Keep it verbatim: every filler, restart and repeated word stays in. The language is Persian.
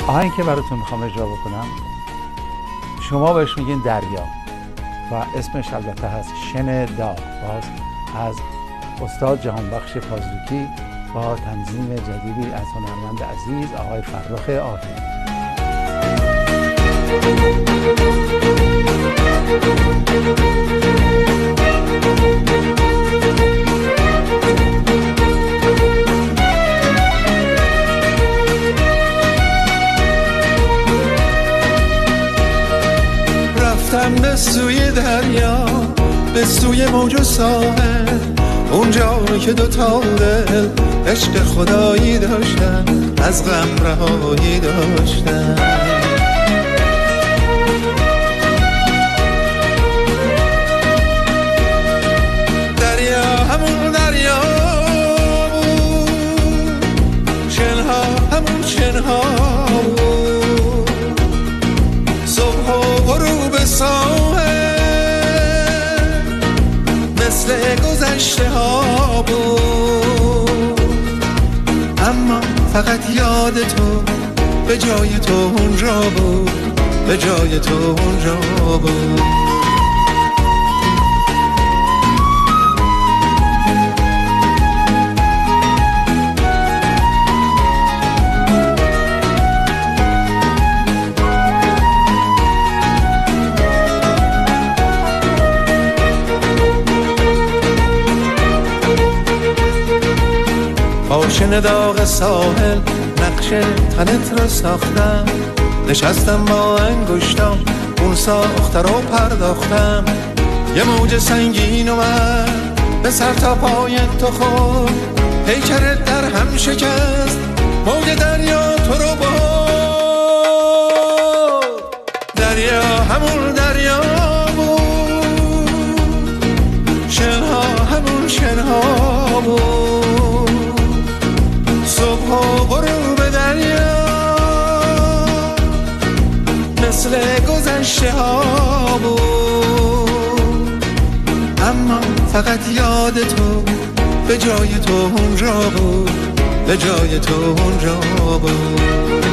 آهنگی که براتون میخوام اجرا بکنم شما بهش میگین دریا و اسمش البته هست شن داغ، باز از استاد جهانبخش فازلوکی با تنظیم جدیدی از هنرمند عزیز آقای فرخ عافی. رفتم به سوی دریا، به سوی موج و ساحل، اونجا که دوتا دل عشق خدایی داشتن، از غم رهایی داشتن. دریا همون دریا بود، شنها همون شنها بود، صبح و غروب ساحل مثل گذشته ها بود. اما فقط یاد تو به جای تو اونجا بود، به جای تو اونجا بود. با شن داغ ساحل نقش تنت رو ساختم، نشستم با انگشتام اون ساخته رو پرداختم. یه موج سنگین اومد به سر تا پای تو خورد، پیکرت در هم شکست، موج دریا تو رو برد. دریا همون دریا بود، شنها همون شنها بود، صبح و غروب دریا مثل گذشته ها بود. اما فقط یاد تو به جای تو اونجا بود، به جای تو اونجا بود.